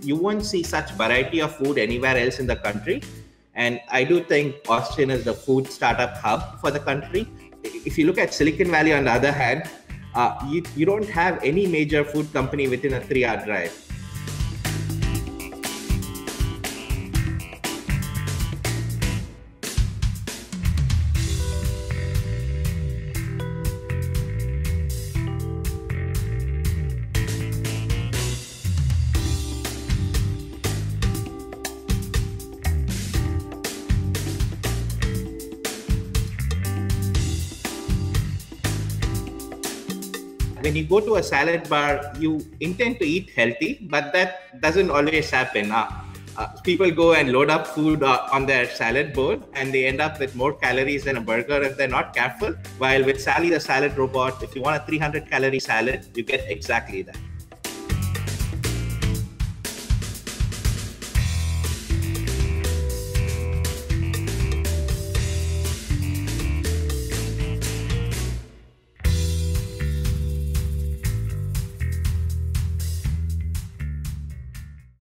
you won't see such variety of food anywhere else in the country. And I do think Austin is the food startup hub for the country. If you look at Silicon Valley, on the other hand, you don't have any major food company within a 3-hour drive. When you go to a salad bar, you intend to eat healthy, but that doesn't always happen. People go and load up food on their salad bowl, and they end up with more calories than a burger if they're not careful. While with Sally the salad robot, if you want a 300-calorie salad, you get exactly that.